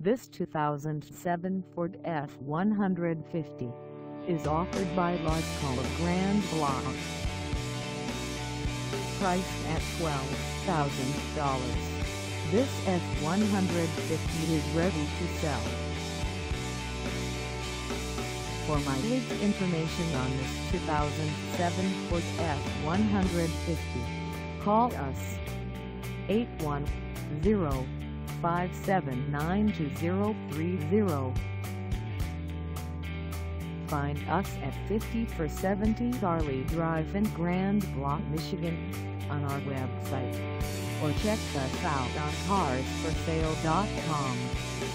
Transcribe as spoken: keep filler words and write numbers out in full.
This two thousand seven Ford F one fifty is offered by Lasco of Grand Blanc. Priced at twelve thousand dollars, this F one fifty is ready to sell. For mileage information on this two thousand seven Ford F one fifty, call us eight one zero, five seven nine, two zero three zero. Find us at fifty-four seventy Charlie Drive in Grand Blanc, Michigan on our website, or check us out on cars for sale dot com.